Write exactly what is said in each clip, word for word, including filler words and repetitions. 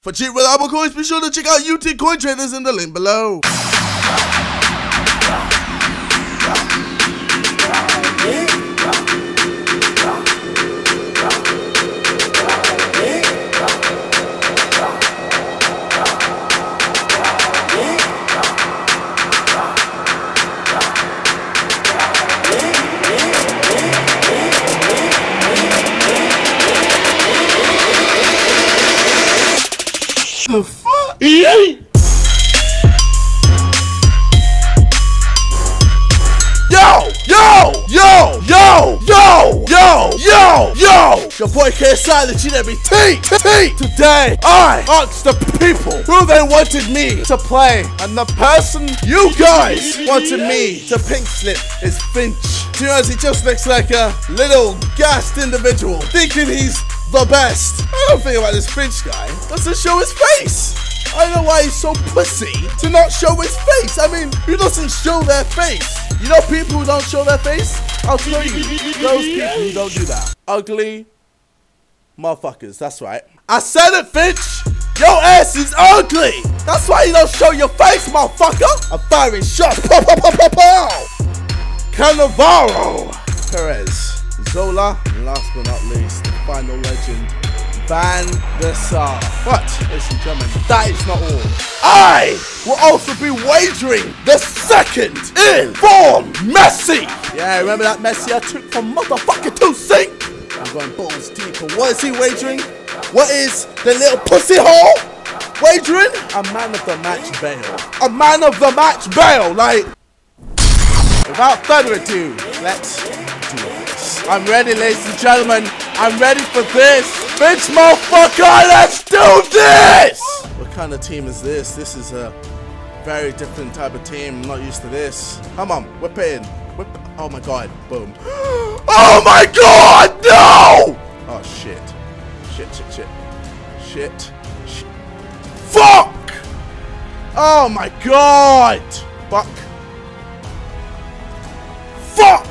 For cheap, reliable coins, be sure to check out U T Coin Traders in the link below. The fuck? Yeah. Yo! Yo! Yo! Yo! Yo! Yo! Yo! Yo! Your boy K S I, the G W T! T! Today, I asked the people who they wanted me to play, and the person you guys wanted me to pink slip is Finch. To be honest, he just looks like a little gassed individual, thinking he's the best. I don't think about this Finch guy. Doesn't show his face. I don't know why he's so pussy to not show his face. I mean, who doesn't show their face? You know people who don't show their face? I'll tell you, those people who don't do that. Ugly motherfuckers, that's right. I said it, Finch! Your ass is ugly! That's why you don't show your face, motherfucker! I'm firing shots, pow, pow, pow, pow, pow! Cannavaro! Perez. Zola, and last but not least, the final legend, Van der Sar. But, ladies and gentlemen, that is not all. I will also be wagering the second in form Messi. Yeah, remember that Messi I took from motherfucking two sink? I'm going balls deep. And what is he wagering? What is the little pussy hole wagering? A man of the match Bale. A man of the match Bale. Like, without further ado, let's do this. I'm ready, ladies and gentlemen. I'm ready for this. Bitch, motherfucker, let's do this! What kind of team is this? This is a very different type of team. I'm not used to this. Come on, whip it in. Whip it. Oh my god, boom. Oh my god, no! Oh shit. Shit, shit, shit. Shit. Shit. Fuck! Oh my god! Fuck. Fuck!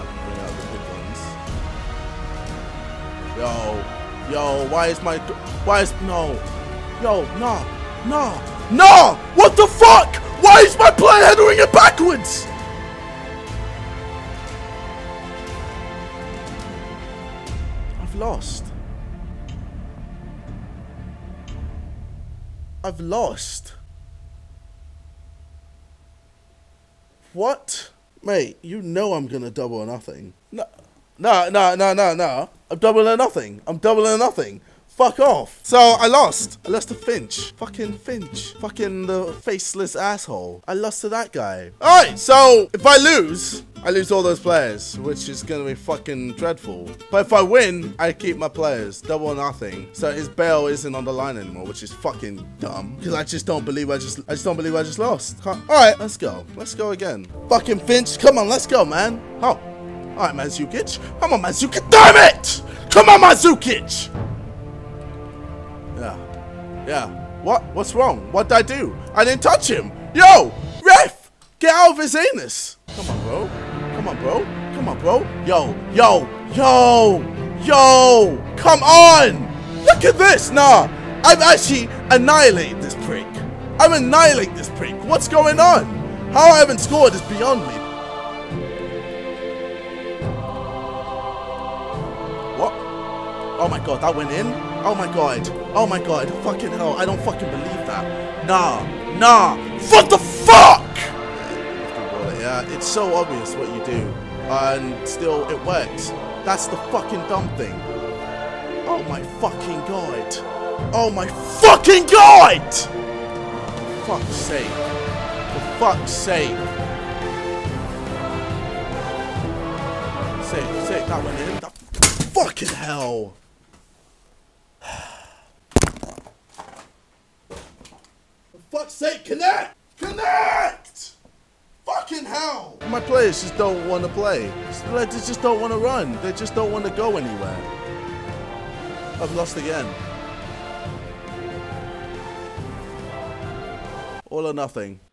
Yo, yo, why is my, why is, no, yo, no, no, no, what the fuck? Why is my player headering it backwards? I've lost. I've lost. What? Mate, you know I'm gonna double or nothing. No. No, no, no, no, no. I'm doubling nothing. I'm doubling nothing. Fuck off. So I lost. I lost to Finch. Fucking Finch. Fucking the faceless asshole. I lost to that guy. Alright, so if I lose, I lose all those players, which is gonna be fucking dreadful. But if I win, I keep my players. Double or nothing. So his bail isn't on the line anymore, which is fucking dumb. Because I just don't believe I just I just don't believe I just lost. Alright, let's go. Let's go again. Fucking Finch, come on, let's go, man. Oh. Alright, Mandzukic. Come on, Mandzukic. Damn it! Come on, Mandzukic! Yeah. Yeah. What? What's wrong? What did I do? I didn't touch him. Yo! Ref! Get out of his anus. Come on, bro. Come on, bro. Come on, bro. Yo. Yo. Yo. Yo. Come on! Look at this. Nah. I've actually annihilated this prick. I'm annihilating this prick. What's going on? How I haven't scored is beyond me. Oh my god, that went in? Oh my god. Oh my god. Fucking hell. I don't fucking believe that. Nah. Nah. What the fuck? Yeah, it's so obvious what you do. And still, it works. That's the fucking dumb thing. Oh my fucking god. Oh my fucking god! For fuck's sake. For fuck's sake. Sake, sake, that went in. That fucking hell. For fuck's sake, connect! Connect! Fucking hell! My players just don't want to play. They just don't want to run. They just don't want to go anywhere. I've lost again. All or nothing.